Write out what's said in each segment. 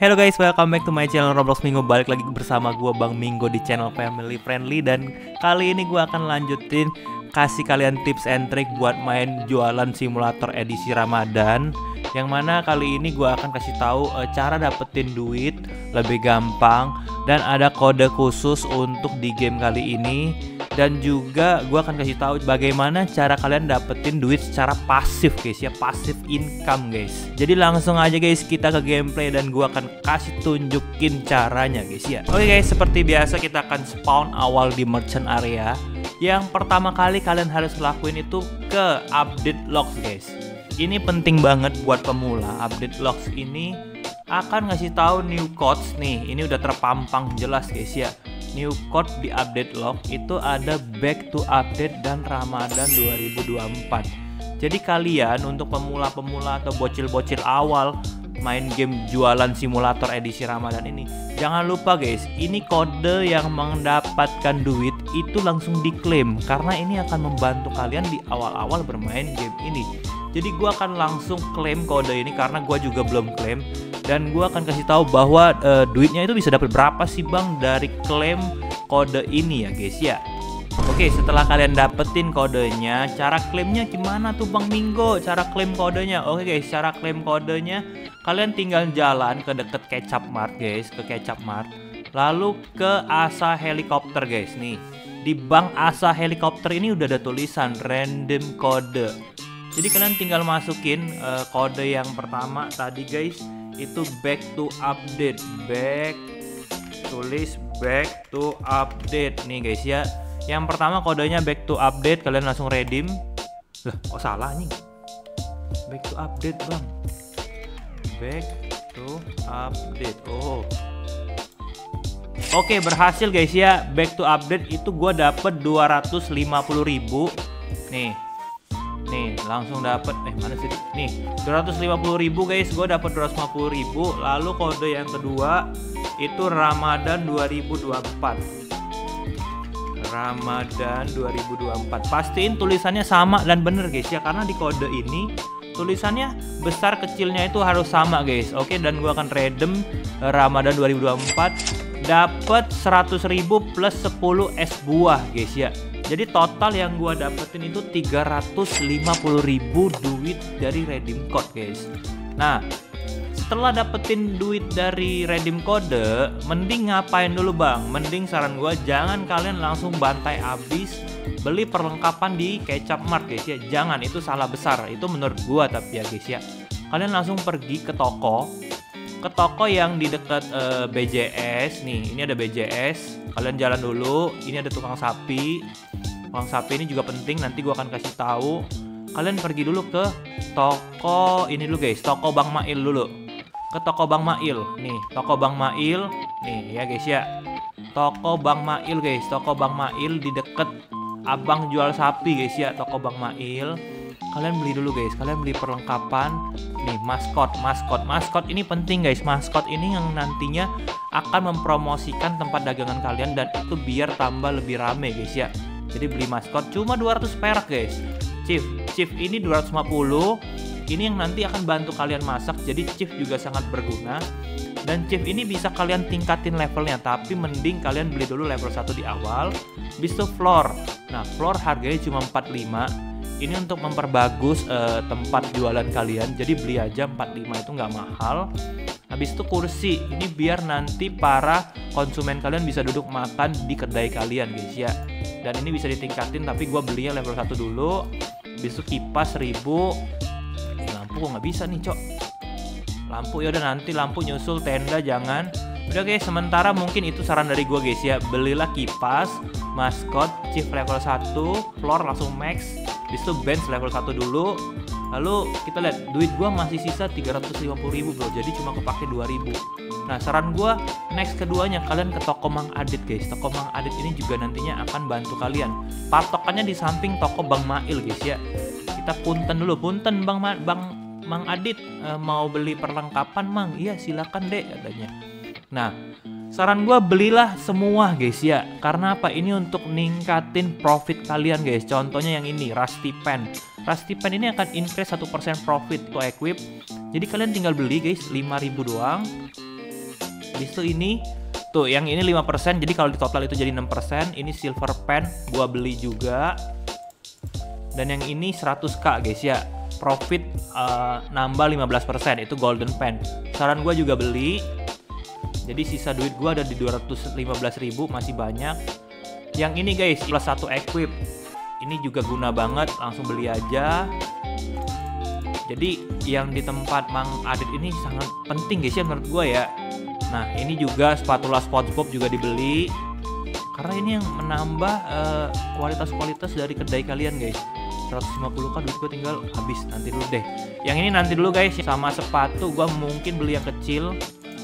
Hello guys, welcome back to my channel Roblox Minggu. Balik lagi bersama gue Bang Minggu di channel Family Friendly. Dan kali ini gue akan lanjutin kasih kalian tips and trick buat main jualan simulator edisi Ramadan. Yang mana kali ini gue akan kasih tahu cara dapetin duit lebih gampang. Dan ada kode khusus untuk di game kali ini. Dan juga gue akan kasih tahu bagaimana cara kalian dapetin duit secara pasif guys ya, pasif income guys. Jadi langsung aja guys kita ke gameplay dan gue akan kasih tunjukin caranya guys ya. Oke guys, seperti biasa kita akan spawn awal di merchant area. Yang pertama kali kalian harus lakuin itu ke update logs guys. Ini penting banget buat pemula. Update logs ini akan ngasih tahu new codes nih. Ini udah terpampang jelas guys ya. New code di update log itu ada back to update dan Ramadan 2024. Jadi kalian untuk pemula-pemula atau bocil-bocil awal main game jualan simulator edisi Ramadan ini, jangan lupa guys, ini kode yang mendapatkan duit itu langsung diklaim karena ini akan membantu kalian di awal-awal bermain game ini. Jadi gua akan langsung klaim kode ini karena gua juga belum klaim. Dan gue akan kasih tahu bahwa duitnya itu bisa dapat berapa sih bang dari klaim kode ini ya guys ya. Oke, setelah kalian dapetin kodenya, cara klaimnya gimana tuh Bang Minggo? Cara klaim kodenya? Oke guys, cara klaim kodenya kalian tinggal jalan ke deket Kecap Mart guys, ke Kecap Mart. Lalu ke Asa Helikopter guys nih. Di Bank Asa Helikopter ini udah ada tulisan random kode. Jadi kalian tinggal masukin kode yang pertama tadi guys. Itu back to update, tulis back to update nih guys ya. Yang pertama kodenya back to update, kalian langsung redeem. Lah kok salah nih, back to update bang, back to update. Oke, berhasil guys ya. Back to update itu gue dapet 250.000 nih, langsung dapat mana sih nih 250.000 guys, gue dapat 250.000. Lalu kode yang kedua itu Ramadan 2024. Ramadan 2024. Pastiin tulisannya sama dan bener guys ya, karena di kode ini tulisannya besar kecilnya itu harus sama guys. Oke, dan gue akan redeem Ramadan 2024 dapat 100.000 plus 10 es buah guys ya. Jadi total yang gua dapetin itu 350.000 duit dari redeem code guys. Nah, setelah dapetin duit dari redeem code, mending ngapain dulu bang? Mending saran gua jangan kalian langsung bantai abis beli perlengkapan di Kecap Mart guys ya. Jangan, itu salah besar. Itu menurut gua tapi ya guys ya. Kalian langsung pergi ke toko yang di dekat BJS nih. Ini ada BJS. Kalian jalan dulu. Ini ada tukang sapi. Tukang sapi ini juga penting. Nanti gua akan kasih tahu. Kalian pergi dulu ke toko ini dulu guys. Toko Bang Mail dulu. Ke toko Bang Mail. Nih, toko Bang Mail. Nih ya guys ya. Toko Bang Mail guys. Toko Bang Mail di dekat abang jual sapi guys ya. Toko Bang Mail. Kalian beli dulu guys, kalian beli perlengkapan nih, maskot ini penting guys. Maskot ini yang nantinya akan mempromosikan tempat dagangan kalian dan itu biar tambah lebih rame guys ya. Jadi beli maskot cuma 200 perak guys. Chief ini 250. Ini yang nanti akan bantu kalian masak. Jadi chief juga sangat berguna. Dan chief ini bisa kalian tingkatin levelnya, tapi mending kalian beli dulu level 1 di awal. Habis itu floor. Nah, floor harganya cuma 45. Ini untuk memperbagus tempat jualan kalian. Jadi beli aja 45, itu nggak mahal. Habis itu kursi. Ini biar nanti para konsumen kalian bisa duduk makan di kedai kalian guys ya. Dan ini bisa ditingkatin, tapi gue belinya level 1 dulu. Habis itu kipas 1000. Lampu kok nggak bisa nih cok. Lampu ya udah, nanti lampu nyusul, tenda jangan. Udah guys, sementara mungkin itu saran dari gue guys ya. Belilah kipas, maskot, chief level 1, floor langsung max. Habis itu bench level 1 dulu. Lalu kita lihat duit gua masih sisa 350.000 bro. Jadi cuma kepake 2.000. Nah, saran gua next keduanya kalian ke toko Mang Adit guys. Toko Mang Adit ini juga nantinya akan bantu kalian. Patokannya di samping toko Bang Mail guys ya. Kita punten dulu. Punten Bang Mang Adit, mau beli perlengkapan Mang? Iya silakan deh katanya. Nah, saran gue belilah semua guys ya. Karena apa? Ini untuk ningkatin profit kalian guys. Contohnya yang ini, Rusty Pen. Rusty Pen ini akan increase 1% profit to equip. Jadi kalian tinggal beli guys, 5.000 doang. Habis itu ini tuh, yang ini 5%, jadi kalau di total itu jadi 6%. Ini silver pen gua beli juga. Dan yang ini 100k guys ya. Profit nambah 15%, itu golden pen. Saran gua juga beli. Jadi sisa duit gua ada di 215.000, masih banyak. Yang ini guys, plus 1 equip. Ini juga guna banget, langsung beli aja. Jadi yang di tempat Mang Adit ini sangat penting guys ya menurut gua ya. Nah, ini juga spatula SpongeBob juga dibeli. Karena ini yang menambah kualitas-kualitas dari kedai kalian guys. 150k duit gue tinggal habis, nanti dulu deh. Yang ini nanti dulu guys. Sama sepatu gue mungkin beli yang kecil.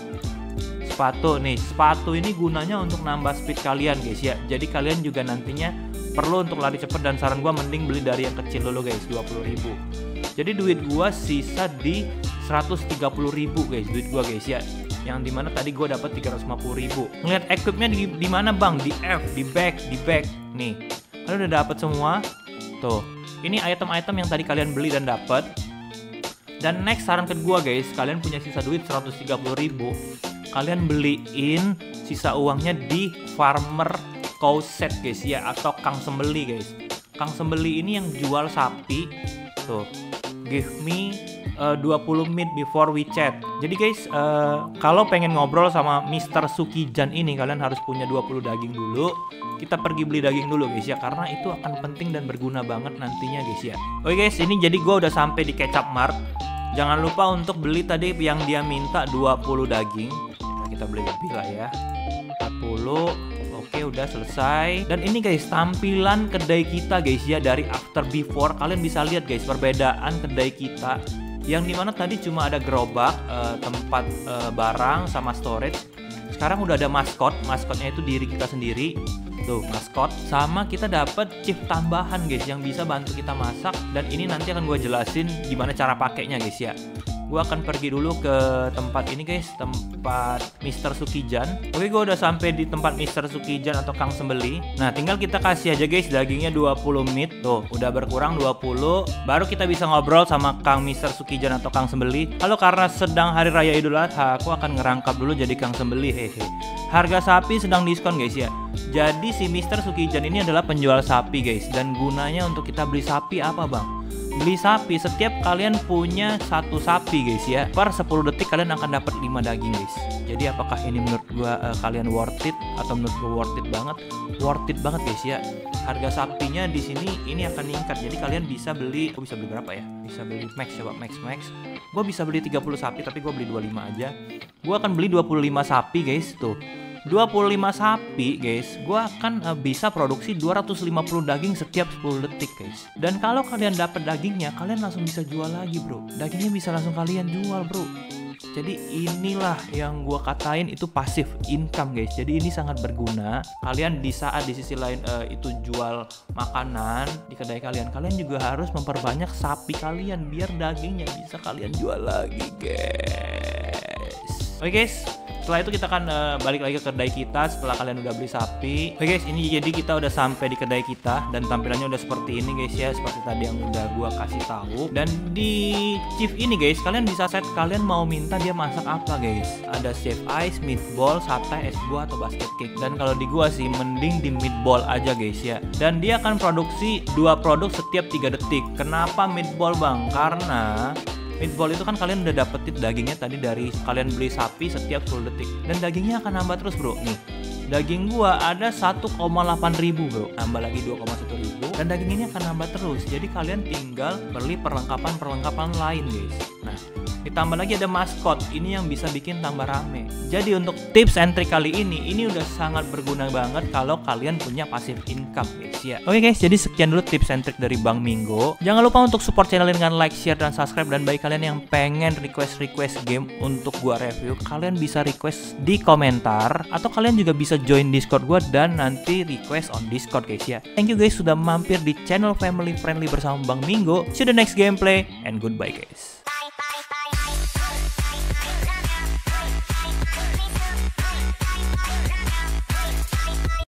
Sepatu nih, sepatu ini gunanya untuk nambah speed kalian guys ya. Jadi kalian juga nantinya perlu untuk lari cepet, dan saran gue mending beli dari yang kecil dulu guys, 20.000. Jadi duit gue sisa di 130.000 guys, duit gue guys ya. Yang dimana tadi gue dapat 350.000. Ngeliat equipnya di mana bang? Di F, di back. Nih, kalian udah dapat semua. Tuh, ini item-item yang tadi kalian beli dan dapat. Dan next saran ke gue guys, kalian punya sisa duit 130.000, kalian beliin sisa uangnya di farmer cow set guys ya, atau kang sembeli guys. Kang sembeli ini yang jual sapi. Tuh, give me 20 minute before we chat. Jadi guys, kalau pengen ngobrol sama Mr. Sukijan ini, kalian harus punya 20 daging dulu. Kita pergi beli daging dulu guys ya, karena itu akan penting dan berguna banget nantinya guys ya. Oke guys, ini jadi gue udah sampai di Kecap Mart. Jangan lupa untuk beli tadi yang dia minta 20 daging. Kita beli lebih lah ya, 40. Oke, udah selesai. Dan ini guys, tampilan kedai kita guys ya, dari after before. Kalian bisa lihat guys perbedaan kedai kita, yang dimana tadi cuma ada gerobak, tempat barang sama storage. Sekarang udah ada maskot. Maskotnya itu diri kita sendiri. Tuh, maskot. Sama kita dapat chip tambahan guys, yang bisa bantu kita masak. Dan ini nanti akan gue jelasin gimana cara pakainya guys ya. Gue akan pergi dulu ke tempat ini guys, tempat Mr. Sukijan. Oke, gue udah sampai di tempat Mr. Sukijan atau Kang Sembeli. Nah, tinggal kita kasih aja guys dagingnya 20 meat. Tuh, udah berkurang 20. Baru kita bisa ngobrol sama Kang Mr. Sukijan atau Kang Sembeli. Halo, karena sedang hari raya Idul Adha, aku akan ngerangkap dulu jadi Kang Sembeli. Hehe. Harga sapi sedang diskon guys ya. Jadi si Mr. Sukijan ini adalah penjual sapi guys. Dan gunanya untuk kita beli sapi apa bang? Beli sapi, setiap kalian punya satu sapi guys ya, per 10 detik kalian akan dapat 5 daging guys. Jadi apakah ini menurut gua kalian worth it, atau menurut gua worth it banget? Worth it banget guys ya. Harga sapinya di sini ini akan meningkat. Jadi kalian bisa beli, gua bisa beli berapa ya? Bisa beli max, coba max. Gua bisa beli 30 sapi, tapi gua beli 25 aja. Gua akan beli 25 sapi guys tuh. 25 sapi guys, gua akan bisa produksi 250 daging setiap 10 detik guys. Dan kalau kalian dapat dagingnya, kalian langsung bisa jual lagi bro. Dagingnya bisa langsung kalian jual bro. Jadi inilah yang gua katain itu passive income guys. Jadi ini sangat berguna. Kalian di saat di sisi lain itu jual makanan di kedai kalian, kalian juga harus memperbanyak sapi kalian biar dagingnya bisa kalian jual lagi guys. Oke guys, setelah itu kita akan balik lagi ke kedai kita setelah kalian udah beli sapi. Oke guys, ini jadi kita udah sampai di kedai kita dan tampilannya udah seperti ini guys ya, seperti tadi yang udah gua kasih tahu. Dan di chief ini guys, kalian bisa set kalian mau minta dia masak apa guys. Ada chef ice, meatball, sate, es buah atau basket cake. Dan kalau di gua sih mending di meatball aja guys ya. Dan dia akan produksi 2 produk setiap 3 detik. Kenapa meatball bang? Karena meatball itu kan kalian udah dapetin dagingnya tadi dari kalian beli sapi setiap 10 detik. Dan dagingnya akan nambah terus bro. Nih, daging gua ada 1,8 ribu bro. Nambah lagi 2,1 ribu. Dan daging ini akan nambah terus. Jadi kalian tinggal beli perlengkapan lain guys. Nah, ditambah lagi ada maskot. Ini yang bisa bikin tambah rame. Jadi untuk tips and trick kali ini udah sangat berguna banget kalau kalian punya passive income guys ya. Oke guys, jadi sekian dulu tips and trick dari Bang Minggo. Jangan lupa untuk support channel ini dengan like, share, dan subscribe. Dan bagi kalian yang pengen request game untuk gua review, kalian bisa request di komentar, atau kalian juga bisa join Discord gua dan nanti request on Discord guys ya. Thank you guys sudah mampir di channel family friendly bersama Bang Minggo. See you the next gameplay and goodbye guys.